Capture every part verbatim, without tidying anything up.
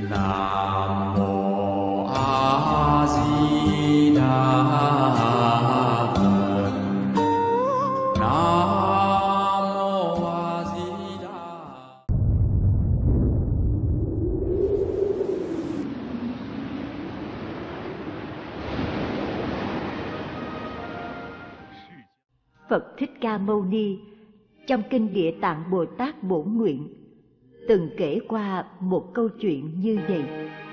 Nam mô A Di Đà Phật. Nam mô A Di Đà. Phật Thích Ca Mâu Ni trong kinh Địa Tạng Bồ Tát Bổn Nguyện từng kể qua một câu chuyện như vậy.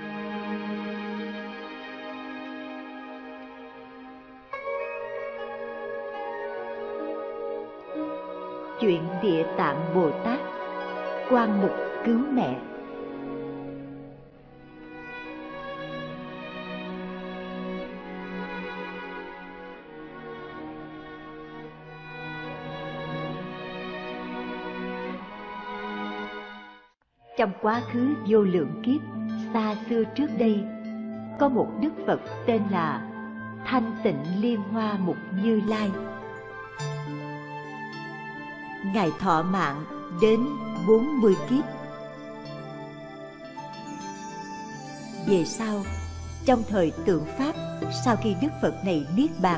Chuyện Địa Tạng Bồ Tát Quan Mục cứu mẹ. Trong quá khứ vô lượng kiếp xa xưa trước đây, có một Đức Phật tên là Thanh Tịnh Liên Hoa Mục Như Lai. Ngài thọ mạng đến bốn mươi kiếp. Về sau, trong thời tượng Pháp, sau khi Đức Phật này niết bàn,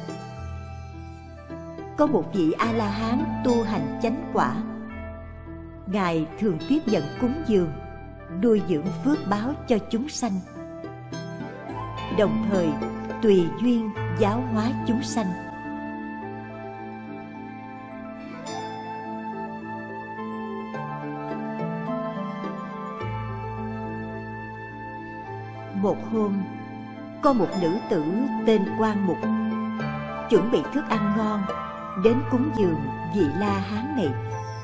có một vị A-la-hán tu hành chánh quả. Ngài thường tiếp nhận cúng dường, nuôi dưỡng phước báo cho chúng sanh, đồng thời tùy duyên giáo hóa chúng sanh. Một hôm, có một nữ tử tên Quan Mục chuẩn bị thức ăn ngon đến cúng dường vị La Hán này.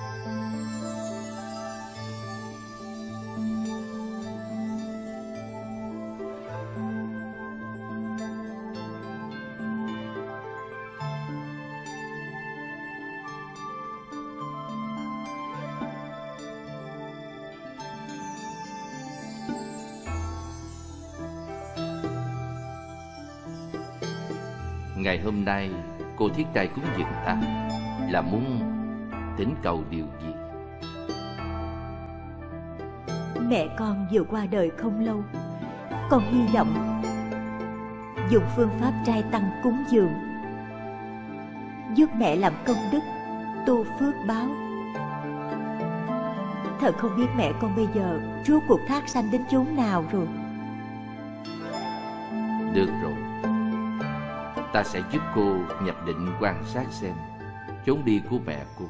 Ngày hôm nay cô thiết trai cúng dường ta là muốn thỉnh cầu điều gì? Mẹ con vừa qua đời không lâu, con hy vọng dùng phương pháp trai tăng cúng dường giúp mẹ làm công đức, tu phước báo. Thật không biết mẹ con bây giờ rốt cuộc thác sanh đến chốn nào rồi. Được rồi, ta sẽ giúp cô nhập định quan sát xem chốn đi của mẹ cô.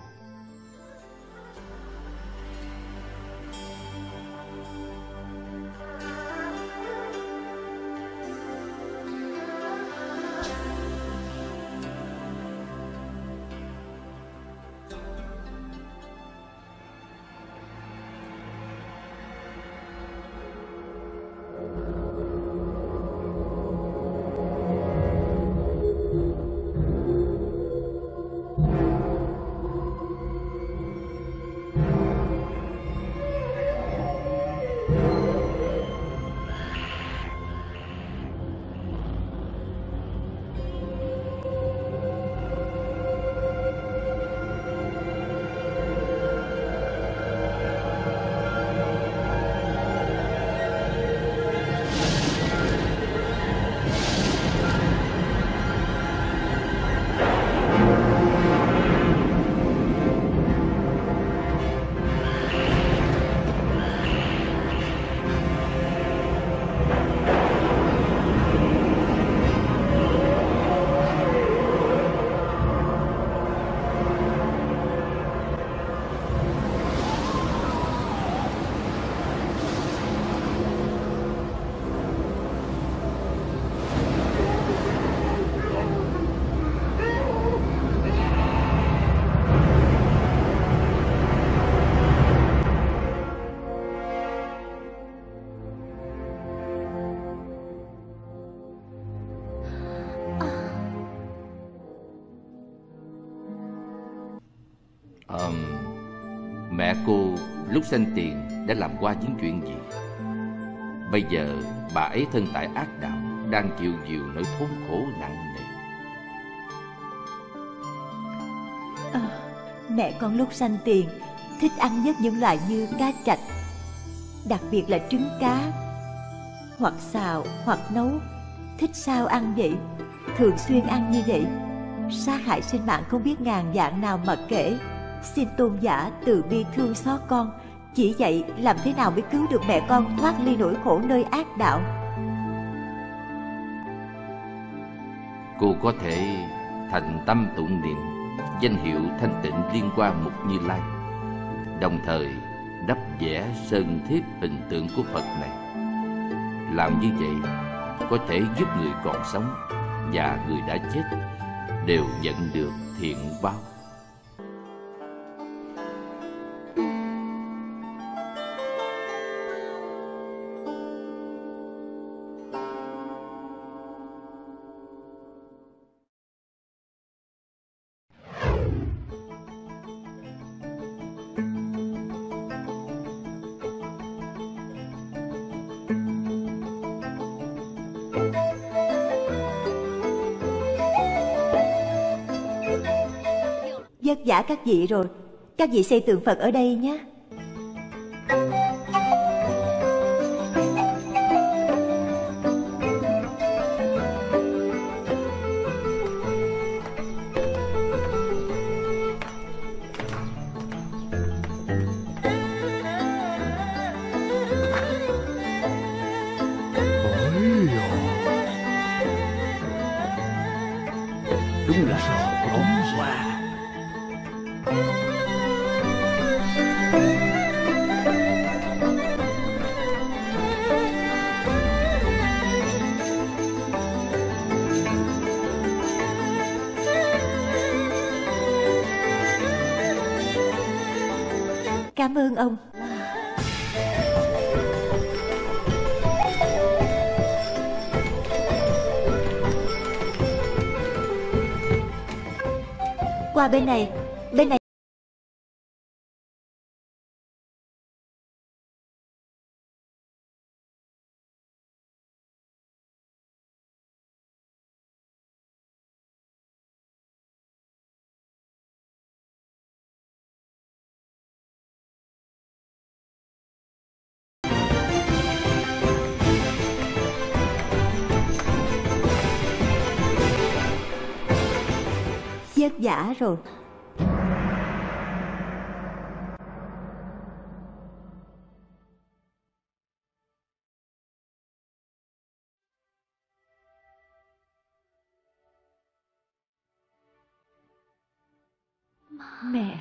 um, Mẹ cô lúc sanh tiền đã làm qua những chuyện gì? Bây giờ bà ấy thân tại ác đạo, đang chịu nhiều nỗi thống khổ nặng nề. À, mẹ con lúc sanh tiền thích ăn nhất những loại như cá trạch, đặc biệt là trứng cá, hoặc xào hoặc nấu. Thích sao ăn vậy, thường xuyên ăn như vậy. Sát hại sinh mạng không biết ngàn dạng nào mà kể. Xin tôn giả từ bi thương xót con, chỉ dạy làm thế nào mới cứu được mẹ con thoát ly nỗi khổ nơi ác đạo. Cô có thể thành tâm tụng niệm danh hiệu thanh tịnh Liên Hoa Mục Như Lai, đồng thời đắp vẽ sơn thiếp hình tượng của Phật này. Làm như vậy có thể giúp người còn sống và người đã chết đều nhận được thiện báo. Vất vả các vị rồi, các vị xây tượng Phật ở đây nhé. Đúng là ống hoa. Cảm ơn ông. Qua bên này, bên này. Vất vả rồi. Mẹ.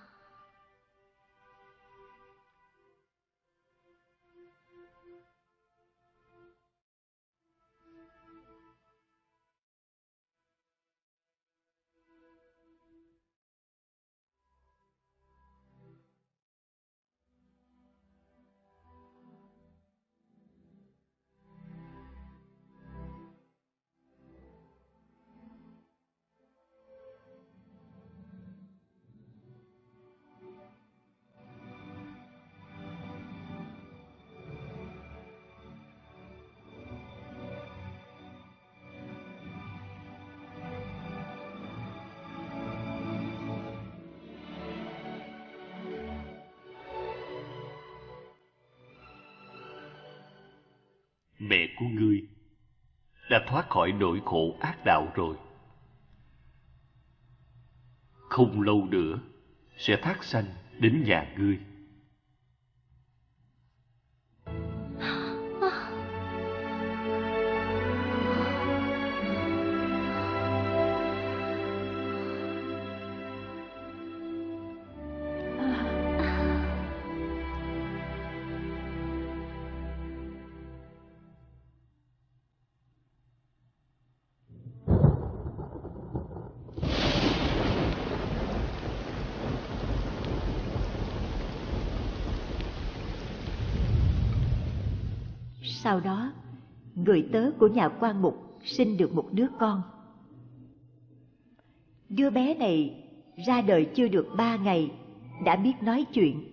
Mẹ của ngươi đã thoát khỏi nỗi khổ ác đạo rồi. Không lâu nữa sẽ thác sanh đến nhà ngươi. Sau đó, người tớ của nhà quan mục sinh được một đứa con. Đứa bé này ra đời chưa được ba ngày đã biết nói chuyện.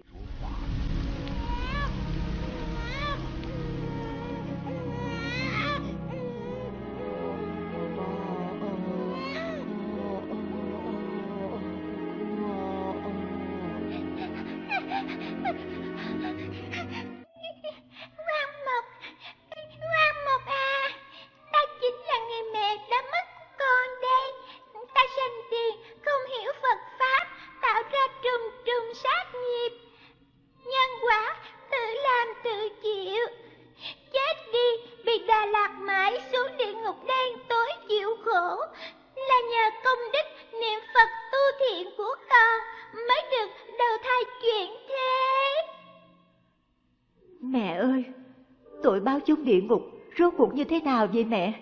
Mẹ ơi, tội báo chúng địa ngục rốt cuộc như thế nào vậy mẹ?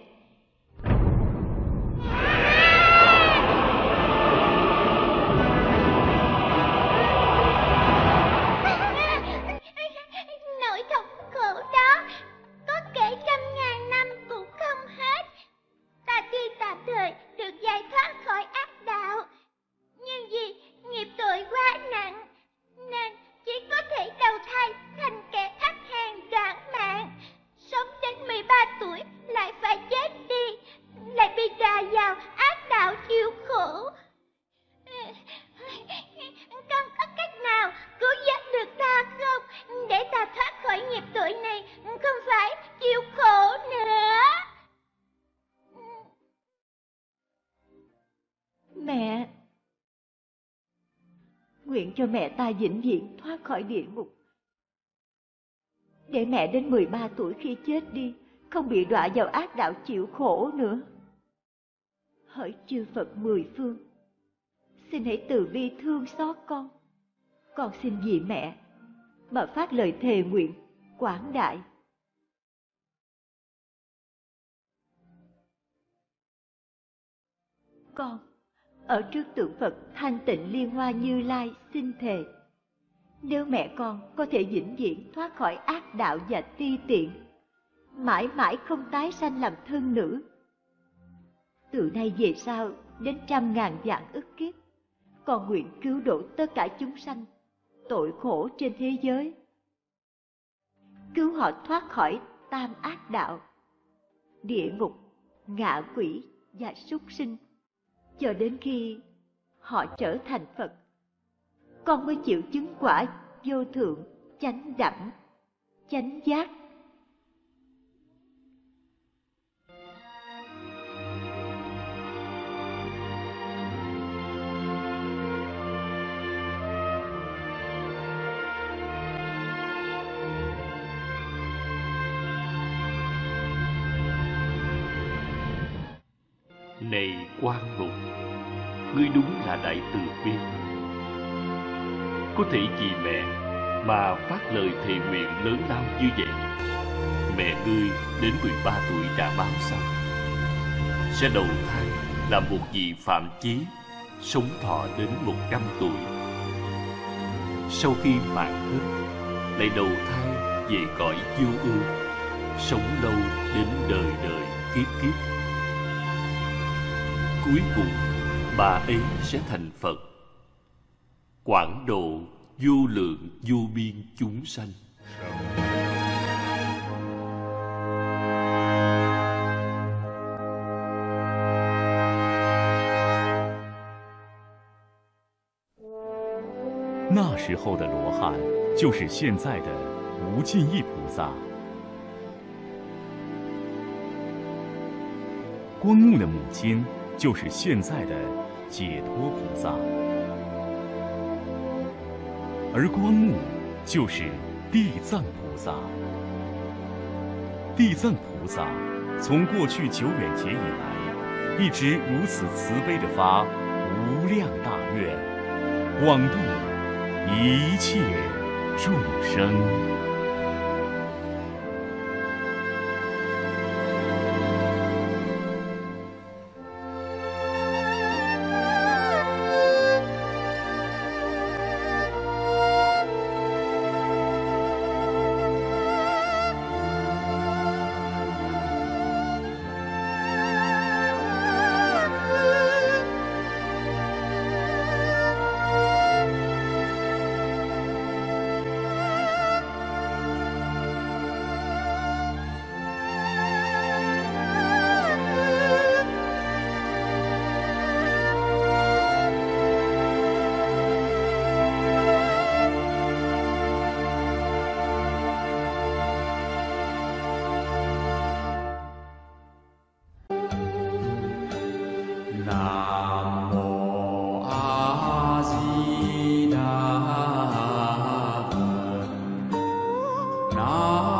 Nỗi thống khổ đó có kể trăm ngàn năm cũng không hết. Ta tuy tạm thời được giải thoát khỏi ác đạo, nhưng vì nghiệp tội quá nặng nên chỉ có thể đầu thai thành kẻ thấp hèn đoạn mạng. Sống đến mười ba tuổi lại phải chết đi, lại bị đà vào ác đạo chịu khổ. Con có cách nào cứu vớt được ta không, để ta thoát khỏi nghiệp tội này, không phải chịu khổ nữa? Mẹ, nguyện cho mẹ ta vĩnh viễn thoát khỏi địa ngục, để mẹ đến mười ba tuổi khi chết đi không bị đọa vào ác đạo chịu khổ nữa. Hỡi chư Phật mười phương, xin hãy từ bi thương xót con. Con xin vì mẹ mà phát lời thề nguyện quảng đại. Con ở trước tượng Phật Thanh Tịnh Liên Hoa Như Lai xin thề, nếu mẹ con có thể vĩnh viễn thoát khỏi ác đạo và ti tiện, mãi mãi không tái sanh làm thân nữ, từ nay về sau đến trăm ngàn vạn ức kiếp, con nguyện cứu độ tất cả chúng sanh tội khổ trên thế giới, cứu họ thoát khỏi tam ác đạo, địa ngục, ngạ quỷ và súc sinh, cho đến khi họ trở thành Phật, con mới chịu chứng quả vô thượng, chánh đẳng, chánh giác. Này Quan Mục, ngươi đúng là đại từ bi. Có thể vì mẹ mà phát lời thề nguyện lớn lao như vậy. Mẹ ngươi đến mười ba tuổi đã báo xong, sẽ đầu thai làm một vị phạm chí, sống thọ đến một trăm tuổi. Sau khi mạng hết, lại đầu thai về cõi vô ưu, sống lâu đến đời đời kiếp kiếp. Cuối cùng, bà ấy sẽ thành Phật, quảng độ vô lượng vô biên chúng sanh. 那时候的罗汉，就是现在的无尽意菩萨。观木的母亲，就是现在的解脱菩萨，而观木就是地藏菩萨。地藏菩萨从过去久远劫以来，一直如此慈悲地发无量大愿，广度一切众生。 Nam mô A Di Đà Phật. Nam